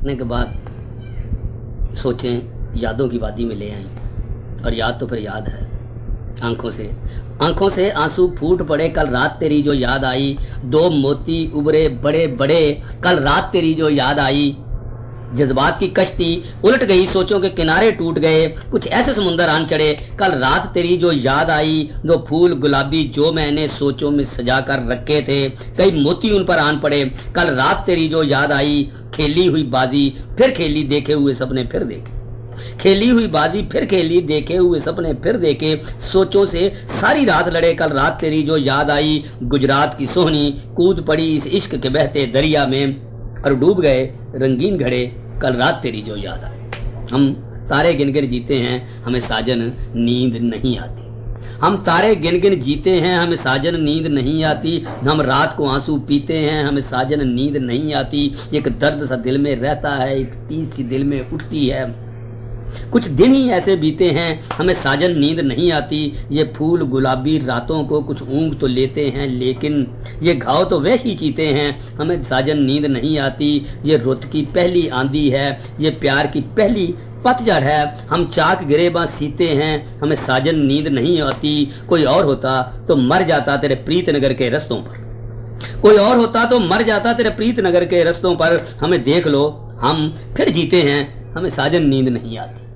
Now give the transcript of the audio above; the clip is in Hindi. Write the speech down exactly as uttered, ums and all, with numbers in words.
लौटने के बाद सोचें यादों की वादी में ले आई, और याद तो फिर याद है। आंखों से आंखों से आंसू फूट पड़े, कल रात तेरी जो याद आई। दो मोती उभरे बड़े बड़े, कल रात तेरी जो याद आई। जज्बात की कश्ती उलट गई, सोचों के किनारे टूट गए, कुछ ऐसे समुंदर आन चढ़े, कल रात तेरी जो याद आई। दो फूल गुलाबी जो मैंने सोचों में सजा कर रखे थे, कई मोती उन पर आन पड़े, कल रात तेरी जो याद आई। खेली हुई बाजी फिर खेली, देखे हुए सपने फिर देखे, खेली हुई बाजी फिर खेली, देखे हुए सपने फिर देखे, सोचों से सारी रात लड़े, कल रात तेरी जो याद आई। गुजरात की सोहनी कूद पड़ी इस इश्क के बहते दरिया में, और डूब गए रंगीन घड़े, कल रात तेरी जो याद आई। हम तारे गिन गिन जीते हैं, हमें साजन नींद नहीं आती। हम तारे गिन गिन जीते हैं, हमें साजन नींद नहीं आती। हम रात को आंसू पीते हैं, हमें साजन नींद नहीं आती। एक दर्द सा दिल में रहता है, एक टीस सी दिल में उठती है। कुछ दिन ही ऐसे बीते हैं, हमें साजन नींद नहीं आती। ये फूल गुलाबी रातों को कुछ ऊँघ तो लेते हैं, लेकिन ये घाव तो वैसे ही चीते हैं, हमें साजन नींद नहीं आती। ये रुत की पहली आंधी है, ये प्यार की पहली पतझड़ है। हम चाक गिरेबां सीते हैं, हमें साजन नींद नहीं आती। कोई और होता तो मर जाता तेरे प्रीत नगर के रस्तों पर, कोई और होता तो मर जाता तेरे प्रीत नगर के रस्तों पर। हमें देख लो हम फिर जीते हैं, हमें साजन नींद नहीं आती।